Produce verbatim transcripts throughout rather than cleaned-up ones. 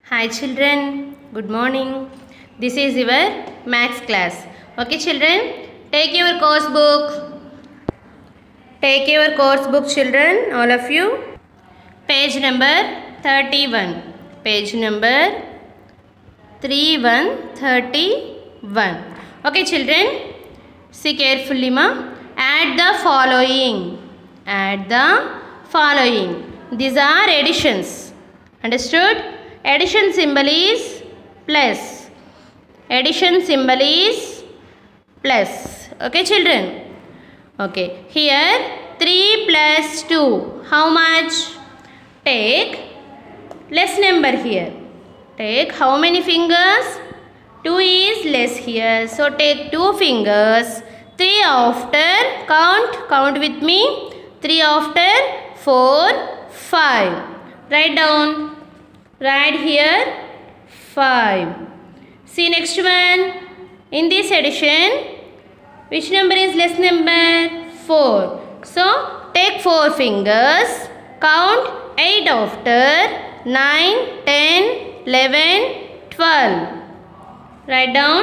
Hi children, good morning. This is your maths class. Okay children, take your course book. Take your course book children, all of you. Page number thirty-one. Page number thirty-one, thirty-one. Okay children, see carefully ma. Add the following. Add the following. These are additions. Understood? Addition symbol is plus. Addition symbol is plus. Okay children? Okay. Here three plus two. How much? Take less number here. Take how many fingers? two is less here. So take two fingers. three after. Count. Count with me. three after. four. five. Write down. Write here five. See next one. In this addition, which number is less number? four. So take four fingers. Count eight after. nine, ten, eleven, twelve. Write down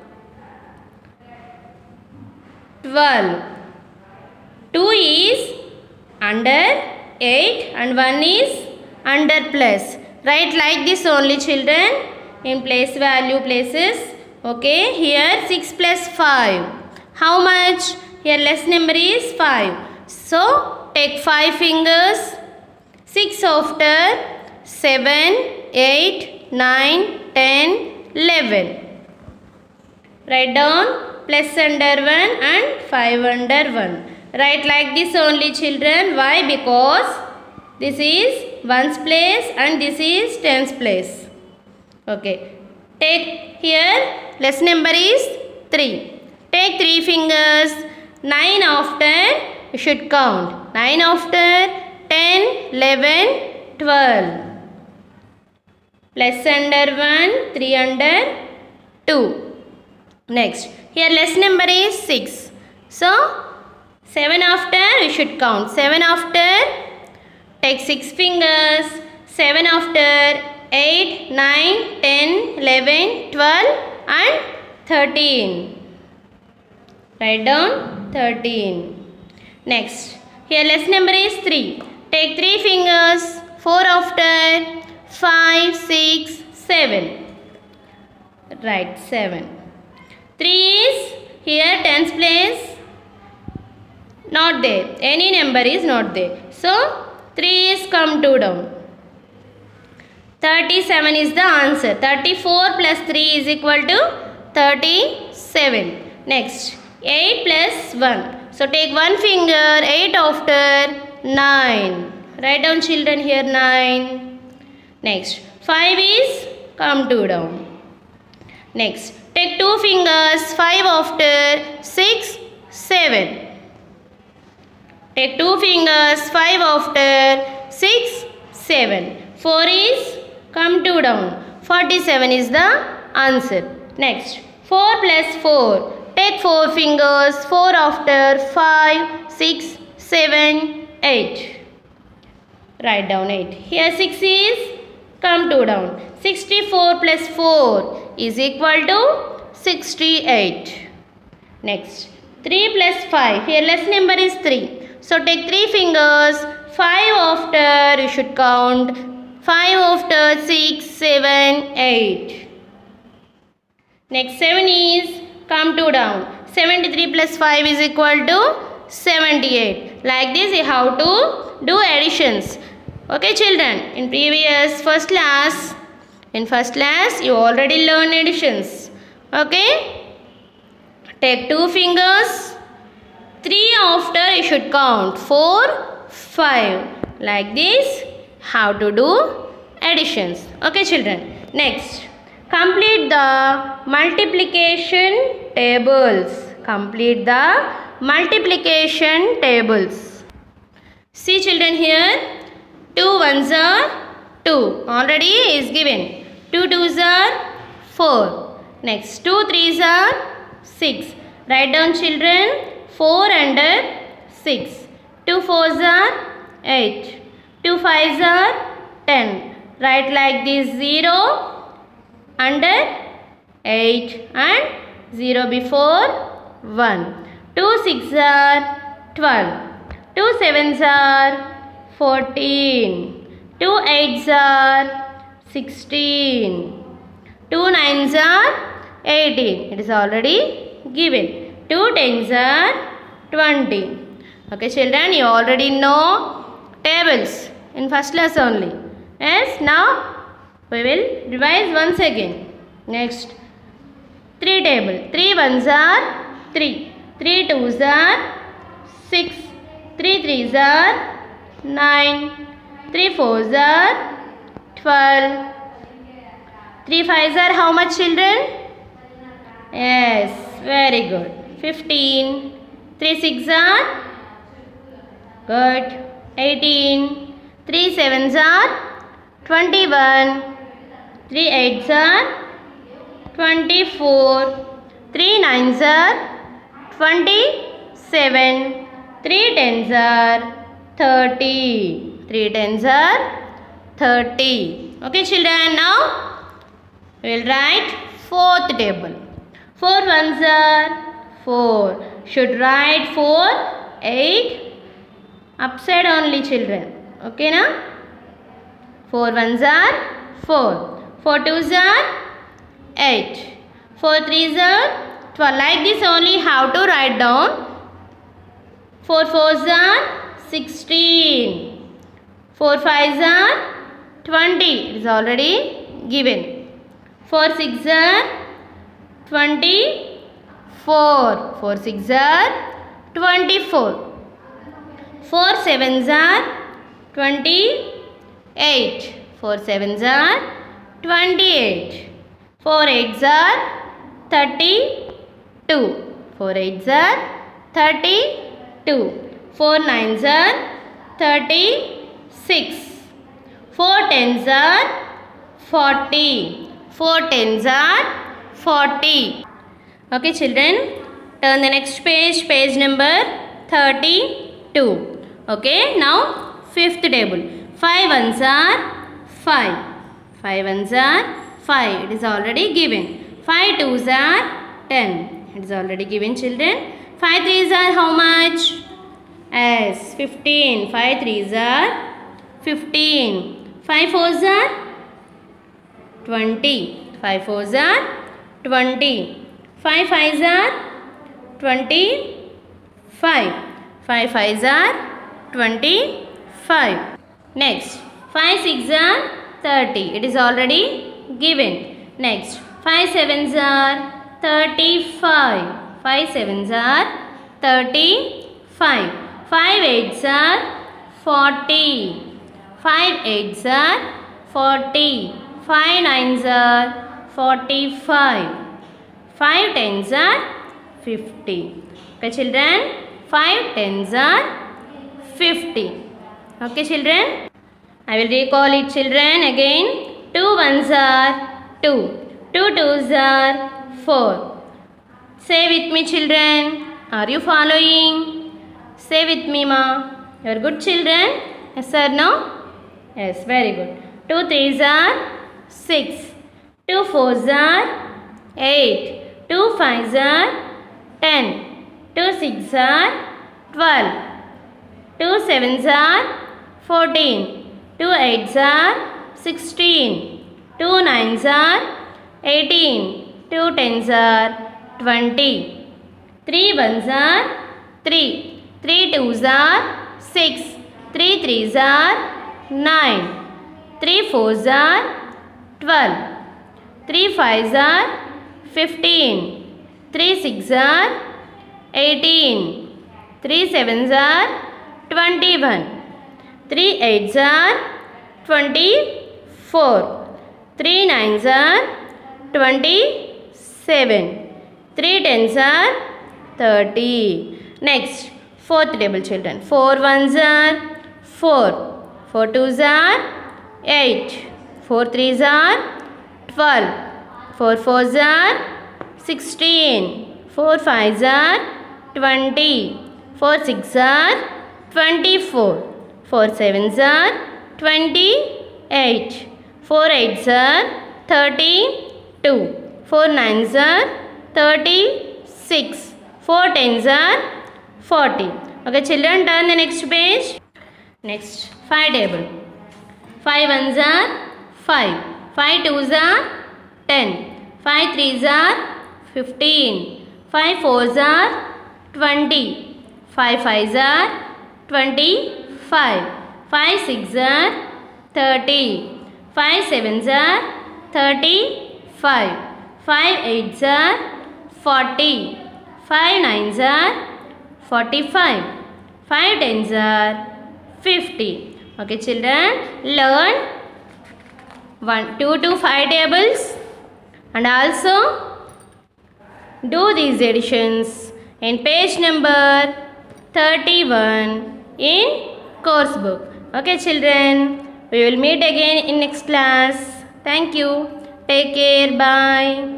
twelve. two is under eight and one is under plus. Write like this only children, in place value places. Okay, here six plus five. How much? Here less number is five. So take five fingers. six after. seven, eight, nine, ten, eleven. Write down plus under one and five under one. Write like this only children. Why? Because this is ones place and this is tens place. Okay. Take here less number is three. Take three fingers. nine after you should count. nine after ten, eleven, twelve. Plus under one, three under two. Next. Here less number is six. So seven after you should count. seven after. Take six fingers. seven after. eight, nine, ten, eleven, twelve and thirteen. Write down thirteen. Next. Here less number is three. Take three fingers. four after. five, six, seven. Write seven. three is here tens place. Not there. Any number is not there. So three is come two down. thirty-seven is the answer. thirty-four plus three is equal to thirty-seven. Next. eight plus one. So take one finger. eight after. nine. Write down children here nine. Next. five is come two down. Next. Take two fingers. five after. six, seven. Take two fingers. five after. six, seven. four is come two down. forty-seven is the answer. Next. four plus four. Take four fingers. four after. five, six, seven, eight. Write down eight. Here six is come two down. sixty-four plus four is equal to sixty-eight. Next. three plus five. Here less number is three. So take three fingers. five after you should count. five after. six, seven, eight. Next. seven is come two down. seventy-three plus five is equal to seventy-eight. Like this you have to do additions. Okay children, in previous first class, in first class you already learned additions. Okay. Take two fingers. three after you should count. four, five. Like this how to do additions. Okay children. Next. Complete the multiplication tables. Complete the multiplication tables. See children here. two ones are two. Already is given. two twos are four. Next. two threes are six. Write down children. four under six. two fours are eight. two fives are ten. Write like this: zero under eight and zero before one. two six are twelve. two sevens are fourteen. two eights are sixteen. two nines are eighteen. It is already given. two tens are twenty. Okay children, you already know tables in first class only. Yes, now we will revise once again. Next, three table. three ones are three. three twos are six. three threes are nine. three fours are twelve. three fives are how much children? Yes, very good. fifteen. three six are good. eighteen. three sevens are twenty-one. three eights are twenty-four. three nines are twenty-seven. three tens are thirty. three tens are thirty. Okay children, now we will write fourth table. four ones are four. Should write four, eight upside only children. Okay na? four ones are four. four twos are eight. four threes are twelve. Like this only how to write down. four fours are sixteen. four fives are twenty. It is already given. four six are twenty-four. four six are twenty-four. four sevens are twenty-eight. four sevens are twenty-eight. four eights are thirty-two. four eights are thirty-two. four nines are thirty-six. four tens are forty. four tens are forty. Okay children, turn the next page, page number thirty-two. Okay, now fifth table. five ones are five. five ones are five. It is already given. five twos are ten. It is already given children. five threes are how much? Yes, fifteen. five threes are fifteen. five fours are twenty. five fours are twenty. five fives are twenty-five. five fives are twenty-five. Next, five six are thirty. It is already given. Next, five sevens are thirty-five. five sevens are thirty-five. five eights are forty. five eights are forty. five nines are forty-five. five tens are fifty. Okay children, five tens are fifty. Okay children, I will recall it children again. two ones are two. two twos are four. Say with me children. Are you following? Say with me ma. You are good children? Yes or no? Yes, very good. two threes are six. two fours are eight. two fives are ten. two sixes are twelve. two sevens are fourteen. two eights are sixteen. two nines are eighteen. two tens are twenty. three ones are three. three twos are six. three threes are nine. three fours are twelve. three fives are fifteen. three sixes are eighteen. three sevens are twenty-one. three eights are twenty-four. three nines are twenty-seven. three tens are thirty. Next, fourth table children. four ones are four. four twos are eight. four threes are twelve. four fours are sixteen. four fives are twenty. four sixes are twenty-four. four sevens are twenty-eight. four eights are thirty-two. four nines are thirty-six. four tens are forty. Okay children, turn the next page. Next, five table. five ones are five. five twos are ten. five threes are fifteen. five fours are twenty. five fives are twenty-five. five sixes are thirty. five sevens are thirty-five. five eights are forty. five nines are forty-five. five tens are fifty. Okay children, learn one, two to five tables and also do these additions in page number thirty-one in course book. Okay children, we will meet again in next class. Thank you. Take care. Bye.